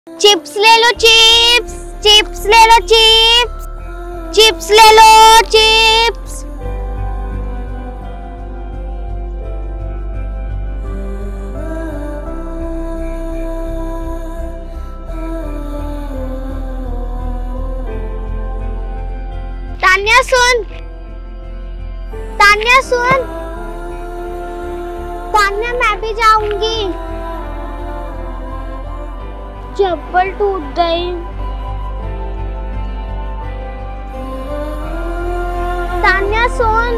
Chips ले लो, chips chips ले लो, चिप्स चिप्स ले लो, चिप्स। तान्या सुन, तान्या सुन, तान्या मैं भी जाऊंगी। चप्पल टूट गई। तान्या सुन।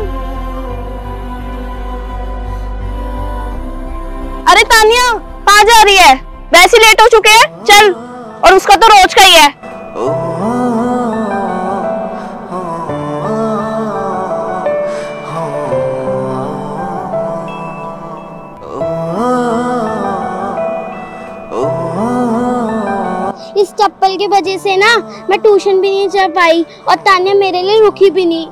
अरे तान्या कहाँ जा रही है? वैसे लेट हो चुके हैं, चल। और उसका तो रोज का ही है। इस चप्पल की वजह से ना मैं ट्यूशन भी नहीं जा पाई और तान्या मेरे लिए रुकी भी नहीं।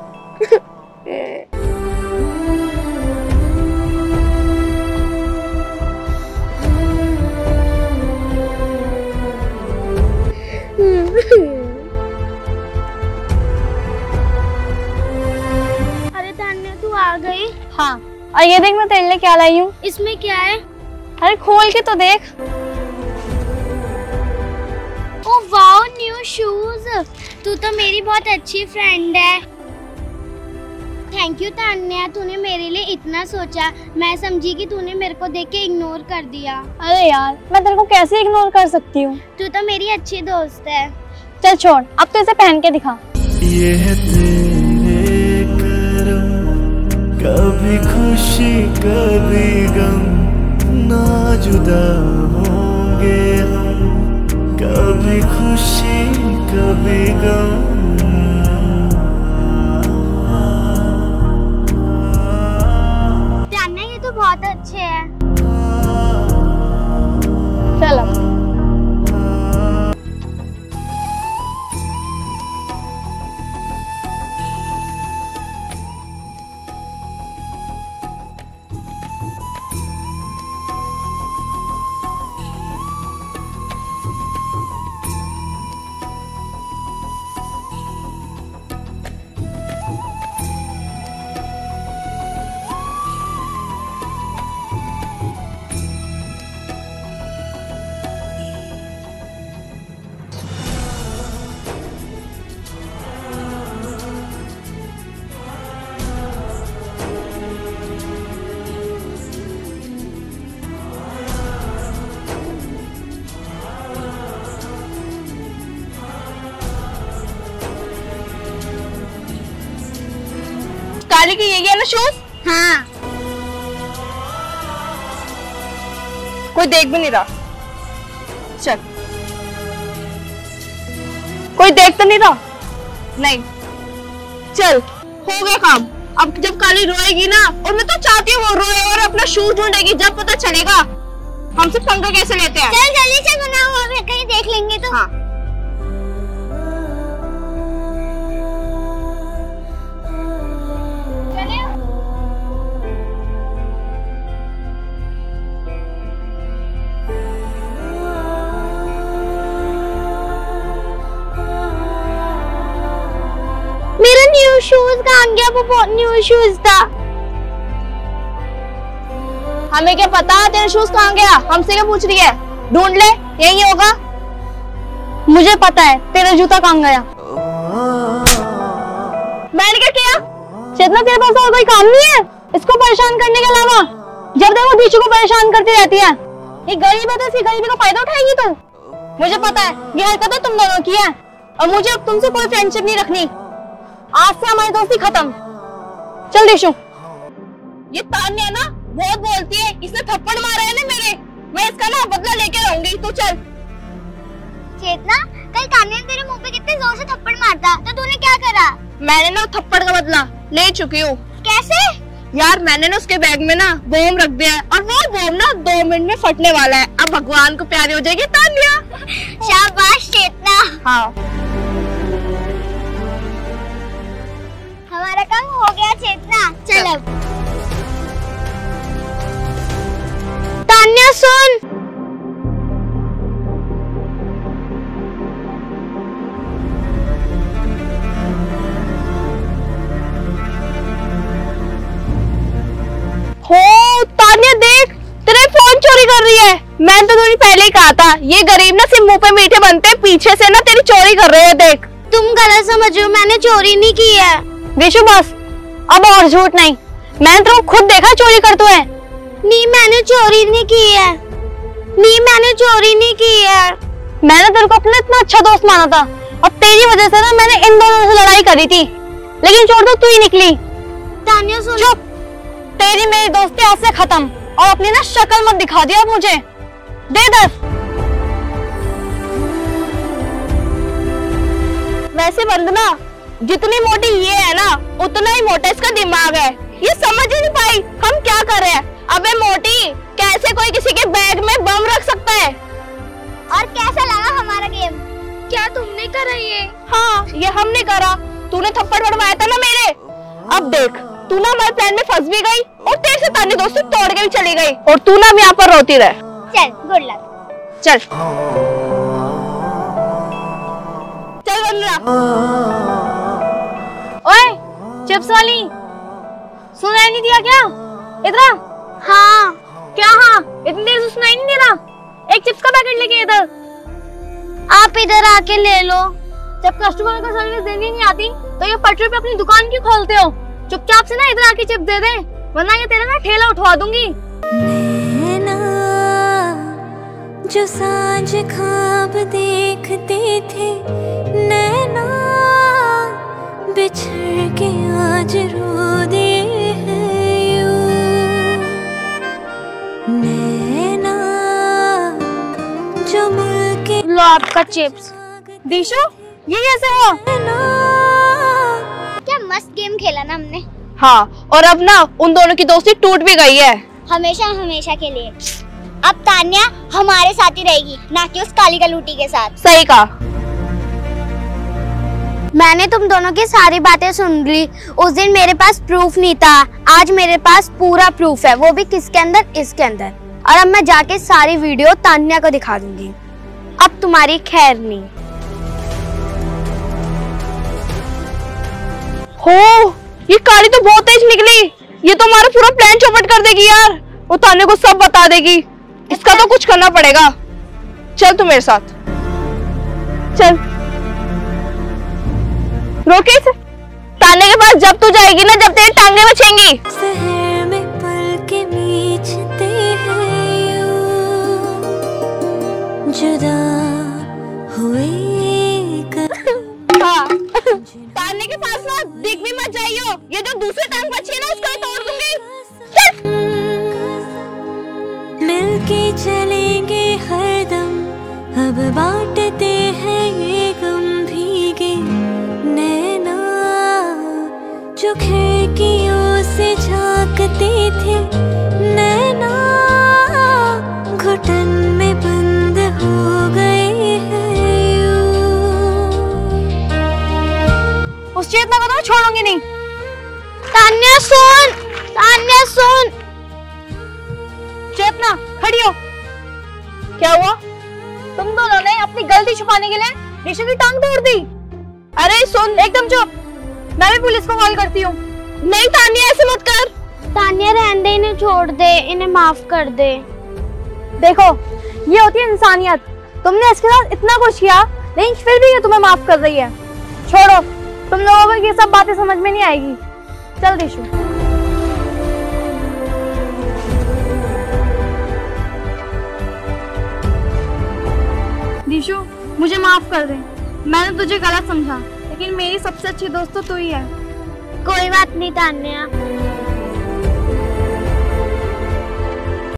अरे तान्या तू आ गई? हाँ, और ये देख मैं तेरे लिए क्या लाई हूँ। इसमें क्या है? अरे खोल के तो देख। Oh wow, new shoes. तू तो मेरी बहुत अच्छी फ्रेंड है। थैंक यू तान्या, तूने मेरे लिए इतना सोचा। मैं समझी कि तूने मेरे को देख के इग्नोर कर दिया। अरे यार, मैं तेरे को कैसे इग्नोर कर सकती हूँ? तू तो मेरी अच्छी दोस्त है। चल छोड़, अब तो इसे पहन के दिखा। ये है तेरे करम, कभी खुशी कभी गम, ना जुदा होंगे हम, कभी खुशी कभी गम। तान्या ये तो बहुत अच्छे हैं। चल काली की यही है ना शूज? हाँ। कोई देख भी नहीं रहा। चल, कोई देख तो नहीं रहा? नहीं। चल, हो गया काम। अब जब काली रोएगी ना, और मैं तो चाहती हूँ वो रोए और अपना शूज ढूंढेगी, जब पता चलेगा हमसे पंगा कैसे लेते हैं। चल जल्दी से बनाओ, कहीं देख लेंगे तो। हाँ। मेरा न्यू शूज कहाँ गया? वो बहुत न्यू शूज था। हमें क्या पता तेरा शूज कहाँ गया? हमसे क्या पूछ रही है? ढूंढ ले, यही होगा। मुझे पता है तेरा जूता कहाँ गया। मैंने क्या किया? चेतना, तेरे पास और कोई काम नहीं है इसको परेशान करने के अलावा? जब देखो दीशु को परेशान करती रहती है। ये गरीब है तो इसकी गरीबी का फायदा उठाएगी तू? मुझे पता है ये हरकत तुम दोनों की है, और मुझे अब तुमसे कोई फ्रेंडशिप नहीं रखनी। आज से हमारी दोस्ती खत्म। चल दीशु। ये तान्या ना बहुत बोलती है, इसने थप्पड़ मारा है ना मेरे, मैं इसका ना बदला लेके रहूंगी। तू चल। चेतना, कल तान्या ने तेरे मुंह पे कितने जोर से थप्पड़ मारता, तो तूने क्या करा? मैंने ना थप्पड़ का बदला ले चुकी हूँ। कैसे? यार मैंने ना उसके बैग में ना बम रख दिया है, और वो बम ना 2 मिनट में फटने वाला है। अब भगवान को प्यारी हो जाएगी तान्या। शाबाश चेतना। हाँ, हमारा काम हो गया चेतना। चल अब। तान्या सुन। ये देख, तेरे फोन चोरी कर रही है। मैंने तो तुझे पहले ही कहा था, ये गरीब ना सिर्फ मुंह पे मीठे बनते, पीछे से ना तेरी चोरी कर रहे हैं। देख, तुम गलत समझ रहे हो, मैंने चोरी नहीं की है। विशु बस, अब और झूठ नहीं। मैंने तो खुद देखा चोरी करते हुए। नहीं, मैंने चोरी नहीं की है। नहीं, मैंने चोरी नहीं की है। मैंने तेरे को अपना इतना अच्छा दोस्त माना था, और तेरी वजह से ना मैंने इन दोनों से लड़ाई करी थी, लेकिन चोर तो तू ही निकली। तान्या सुन। चुप, तेरी मेरी दोस्ती आज से खत्म, और अपनी ना शक्ल मत दिखा दिया मुझे। दे दर। वैसे वंदना, जितनी मोटी ये है ना, उतना ही मोटा इसका दिमाग है। ये समझ ही नहीं पाई हम क्या कर रहे हैं। अबे मोटी, कैसे कोई किसी के बैग में बम रख सकता है? और कैसा लगा हमारा गेम? क्या तुमने करा ये? हाँ, ये हमने करा। तूने थप्पड़ पड़वाया था ना मेरे। अब देख, तू ना हमारे प्लान में फंस भी गई, और तेरे से तान्या दोस्ती तोड़ के भी चली गई, और तू ना अब यहाँ पर रोती रहे। चल, गुड लक। चल चल वंदना। ओए चिप्स वाली, सुनाई नहीं दिया क्या? इधर। हाँ। क्या हाँ? इतनी देर से सुनाई नहीं दे रहा? एक चिप्स का पैकेट लेके इधर। आप इधर आके ले लो। जब कस्टमर को सर्विस देनी नहीं आती तो ये पटरी पे अपनी दुकान क्यों खोलते हो? चुपचाप से ना इधर आके चिप्स दे दे, वरना ये तेरा ना ठेला उठवा दूंगी। नैना जो सांझ ख्वाब देखते थे, नैना बिछड़ के आज रो दे हैं यूं। नैना जो मिलके लो आपका चिप्स। दीशु, ये कैसे हुआ? क्या मस्त गेम खेला ना हमने। हाँ, और अब ना उन दोनों की दोस्ती टूट भी गई है, हमेशा हमेशा के लिए। अब तान्या हमारे साथ ही रहेगी, ना कि उस काली कलूटी के साथ। सही कहा। मैंने तुम दोनों की सारी बातें सुन ली। उस दिन मेरे पास प्रूफ नहीं था, आज मेरे पास पूरा प्रूफ है, वो भी किसके अंदर? इसके अंदर। और अब मैं जाके सारी वीडियो तान्या को दिखा दूंगी। अब तुम्हारी खैर नहीं। हो, ये काली तो बहुत तेज निकली। ये तो हमारा पूरा प्लान चौपट कर देगी यार। वो तान्या को सब बता देगी। इसका तो कुछ करना पड़ेगा। चल तू मेरे साथ चल। रोके इसे। तान्या के पास जब तू जाएगी ना, जब तेरी टांगे बचेंगी। शहर में पल के बीचते हैं यूं, जुदा हुए हाँ, तान्या के पास ना दिख भी मत जाइयो। ये जो दूसरी टांग बची है ना, उसको तोड़ दूंगी। मिलके चलेंगे हरदम, अब बांटते हैं ये गम भीगे। नैना जो खिड़कियों से झांकते थे, नैना घुटन में बंद हो गए हैं यूं। उस चेतना को तो मैं छोड़ूंगी नहीं। तान्या सुन, तान्या सुन। चेतना, खड़ी हो। क्या हुआ? तुम दोनों ने अपनी गलती छुपाने के लिए निशु की टांग तोड़ दी। अरे सुन, एकदम चुप। मैं भी पुलिस को कॉल करती हूँ। नहीं तान्या, ऐसे मत कर। तान्या रहने दे, इन्हें छोड़ दे, इन्हें माफ कर दे। देखो, ये होती है इंसानियत। तुमने इसके साथ इतना कुछ किया, लेकिन फिर भी ये तुम्हें माफ कर रही है। छोड़ो, तुम लोगों को ये सब बातें समझ में नहीं आएगी। चल दिशु। दिशु, मुझे माफ कर दे। मैंने तुझे गलत समझा, लेकिन मेरी सबसे अच्छी दोस्त तो तू ही है। कोई बात नहीं तान्या।